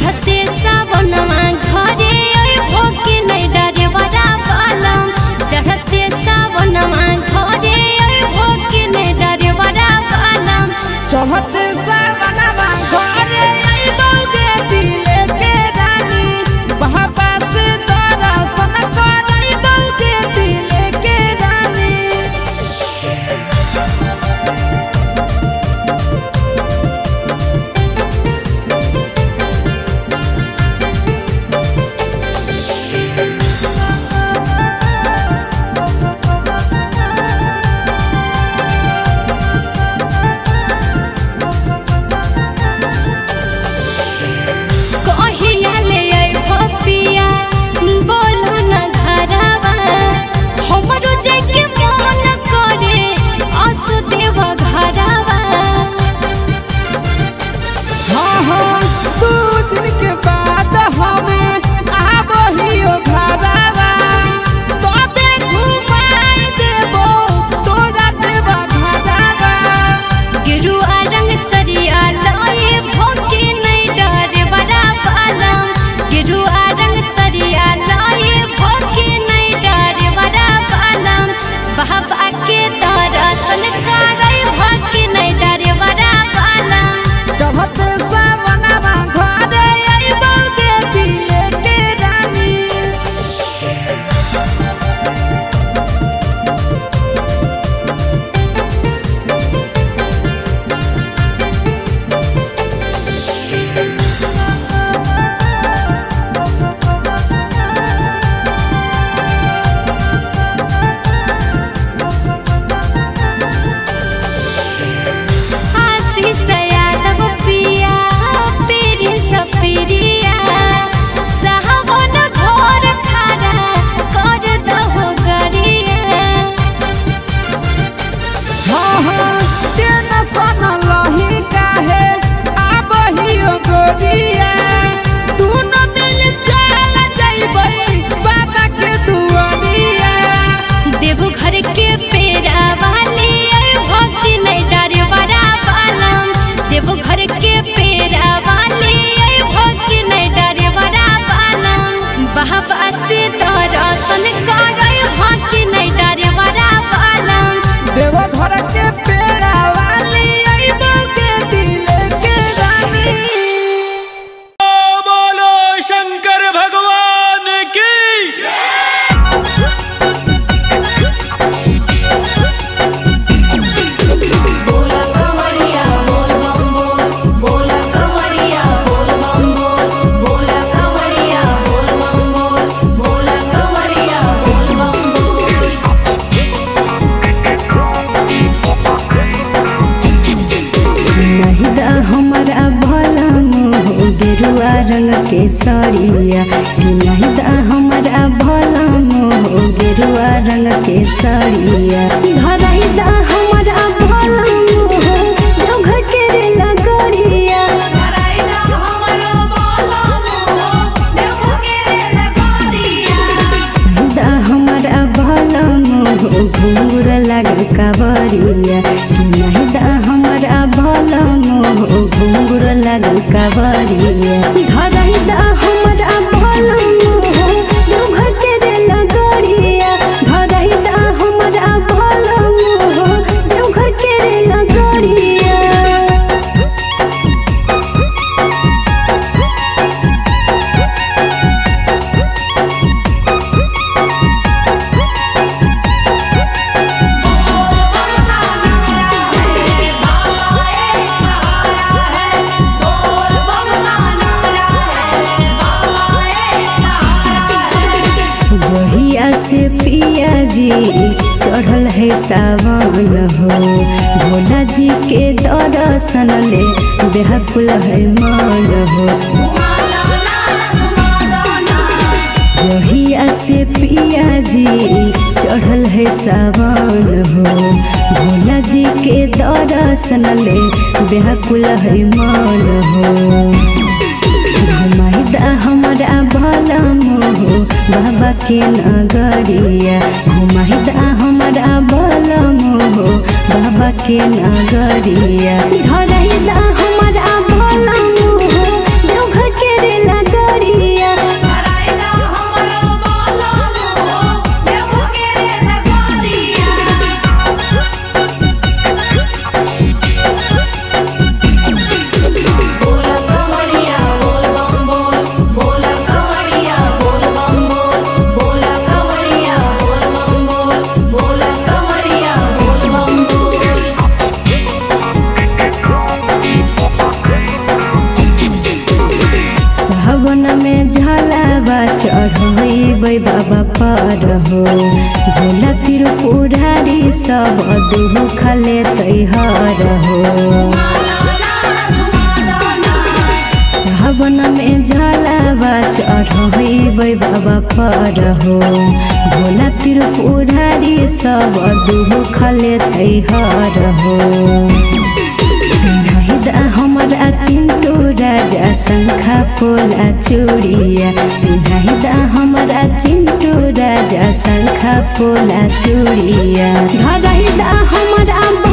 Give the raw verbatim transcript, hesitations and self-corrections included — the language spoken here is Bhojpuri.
चढ़ते सावनमा घरे अइबो कि नै डरेवरा बालम चढ़ते सावनमा घरे अइबो कि नै डरेवरा बालम चढ़ते सावनमा घरे अइबो गे दिले के रानी बाबा से दर्शन करइबो गे दिले के रानी केसरिया नहीं दा हमारा भला मोह गेरुआ रंग केसरिया धरई दा हमारा भला मोह देवघर के लगड़िया धरई दा हमारा भला मोह देवघर के लगड़िया नहीं दा हमारा भला मोह घूर लग कवरिया नहीं दा हमारा भला मोह घूर लग कवरिया धरई दा हमारा भला मोह देवघर के लगड़िया धरई दा हमारा भला मोह देवघर के लगड़िया से पिया जी चढ़ल है सावन हो भोला जी के दर्शन ले बेहकुल है मन हो जहिया से पिया जी चढ़ल है सावन हो भोला जी के दर्शन ले बेहकुल है मन हो घुमाइदा हमारा भला मोह बाबा के नगरिया घुमाइदा हमारा भला मोह बाबा के नगरिया धरइदा हमारा भला मोह देवघर के बाबा पर हो भोला त्रिपुरारी सब दुख ले तैहार हो सावन में जलावा चढ़बै बाबा पर हो भोला त्रिपुरारी सब दुख ले तैहार हो हमारा चिंटू राजा शंखा पोला चूड़िया पिन्हाइदा हमारा चिंटू राजा शंखा पोला चूड़िया धराइदा हमारा